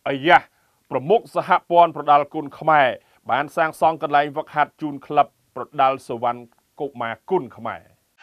អាយ៉ាប្រមុខសហព័ន្ធប្រដាល់គុណខ្មែរបានសាងសង់កន្លែងវឹកហាត់ជូនក្លឹបប្រដាល់សវណ្ណកុមារគុណខ្មែរ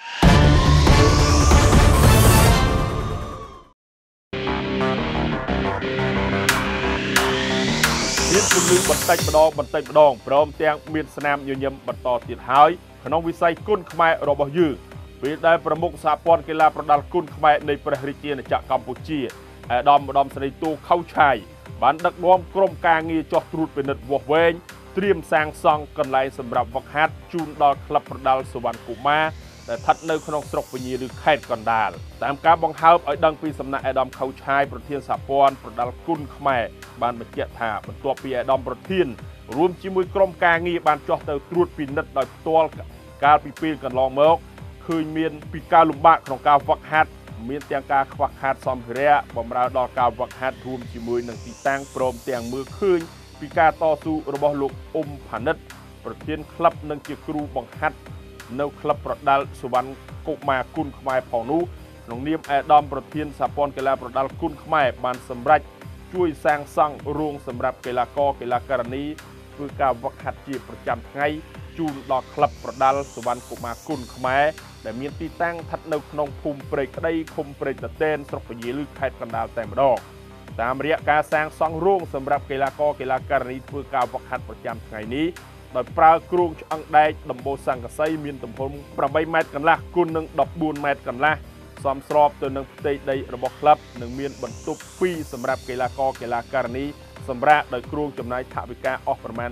មានពលិបន្តិចម្ដងព្រមទាំងមានស្នាមញញឹមបន្តទៀតហើយក្នុងវិស័យគុណខ្មែររបស់យើងពេលដែលប្រមុខសហព័ន្ធកីឡាប្រដាល់គុណខ្មែរនៃព្រះរាជាណាចក្រកម្ពុជាអាដាមម្ដុំស្រីទូខៅឆាយបានដឹកនាំក្រុមការងារចោះត្រួតពិនិត្យវាស់វែងត្រៀមសាងសង់កន្លែងសម្រាប់វឹកហាត់ជូនដល់ក្លឹបប្រដាល់សវណ្ណកុមារដែលស្ថិតនៅក្នុងស្រុកពញាឬខេត្តកណ្ដាលតាមការបង្ហើបឲ្យដឹងពីសំណាក់អាដាមខៅឆាយប្រធានសហព័ន្ធប្រដាល់គុណខ្មែរបានបញ្ជាក់ថាបន្ទាប់ពីអាដាមប្រធានរួមជាមួយក្រុមការងារបានចោះទៅត្រួតពិនិត្យដោយផ្ទាល់កាលពីពេលកន្លងមកឃើញមានពីការលំបាកក្នុងការវឹកហាត់មានទាំងការខ្វះខាតសម្ភារៈបម្រើដល់ការវឹកហាត់រួមជាមួយនឹងទីតាំងព្រមទាំងមើលឃើញពីការតស៊ូរបស់លោកអ៊ុំផានិតប្រធានក្លឹបនិងជាគ្រូបង្ហាត់នៅក្លឹបប្រដាល់សវណ្ណកុមារគុណខ្មែរផងនោះក្នុងនាមអាដាមប្រធានសហព័ន្ធកីឡាប្រដាល់គុណខ្មែរបានសម្រេចជួយសាងសង់រោងសម្រាប់កីឡាករកីឡាការិនីធ្វើការវឹកហាត់ជាប្រចាំថ្ងៃជូនដល់ក្លឹបប្រដាល់សវណ្ណកុមារគុណខ្មែរដែលមានទីតាំងស្ថិតនៅក្នុងភូមិព្រែកក្តីឃុំព្រែកតេនស្រុកពញាឬខេត្តកណ្ដាលតែម្ដងតាមរយៈការសាងសង់រោងសម្រាប់កីឡាករកីឡាការិនីធ្វើការវឹកហាត់ប្រចាំថ្ងៃនេះដោយប្រើគ្រោងឆ្អឹងដែកដំបូលសង្កសីមានទំហំ8ម៉ែត្រកន្លះគុណនឹង14ម៉ែត្រកន្លះសមស្របទៅនឹងផ្ទៃដីរបស់ក្លឹបនិងមានបន្ទប់2សម្រាប់កីឡាករកីឡាការិនីសម្រាប់ដោយគ្រោងចំណាយថវិកាអស់ប្រមាណ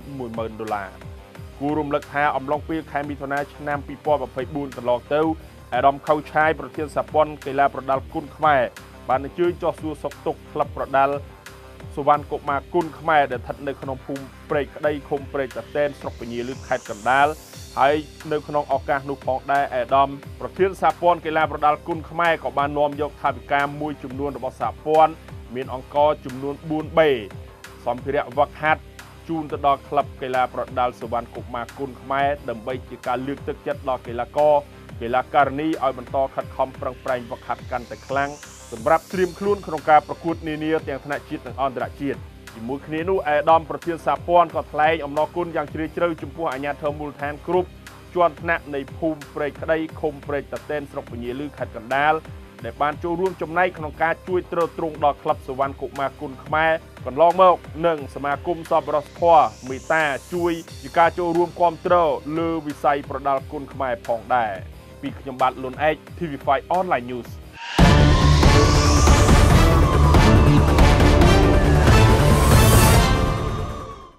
$10,000គូរំលឹកថាអំឡុងពេលខែមិថុនាឆ្នាំ2024កន្លងទៅអាដាមខៅឆាយប្រធានសហព័ន្ធកីឡាប្រដាល់គុណខ្មែរបានអញ្ជើញចុះសួរសុខទុក្ខក្លឹបប្រដាល់សវណ្ណកុមារគុណខ្មែរដែលស្ថិតនៅក្នុងភូមិព្រែកក្តីឃុំព្រែកតេនស្រុកពញាឬខេត្តកណ្ដាលហើយនៅក្នុងឱកាសនោះផងដែរអាដាមប្រធានសហព័ន្ធកីឡាប្រដាល់គុណខ្មែរក៏បាននាំយកថវិកាមួយចំនួនរបស់សហព័ន្ធមានអង្គចំនួន 4B សម្ភារៈវឹកហាត់ជូនទៅដល់ក្លឹបកីឡាប្រដាល់សវណ្ណកុមារគុណខ្មែរដើម្បីជាការលើកទឹកចិត្តដល់កីឡាករកីឡាការិនីឲ្យបន្តខិតខំប្រឹងប្រែងវឹកហាត់កាន់តែខ្លាំងសម្រាប់ត្រៀមខ្លួនក្នុងការប្រកួតនានាទាំងថ្នាក់ជាតិនិងអន្តរជាតិជាមួយគ្នានោះអាដាមប្រធានសហព័ន្ធក៏ថ្លែងអំណរគុណយ៉ាងជ្រាលជ្រៅចំពោះអាជ្ញាធរមូលដ្ឋានគ្រប់ជាន់ថ្នាក់នៃភូមិព្រែកក្តីឃុំព្រែកតេនស្រុកពញាឬខេត្តកណ្ដាលដែលបានចូលរួមចំណែកក្នុងការជួយទ្រទ្រង់ដល់ក្លឹបសវណ្ណកុមារគុណខ្មែរកន្លងមកនិងសមាគមសប្បុរសធម៌មេត្តាជួយជាការចូលរួមគាំទ្រលើវិស័យប្រដាល់គុណខ្មែរផងដែរពីខ្ញុំបាទលុនឯក TV5 Online News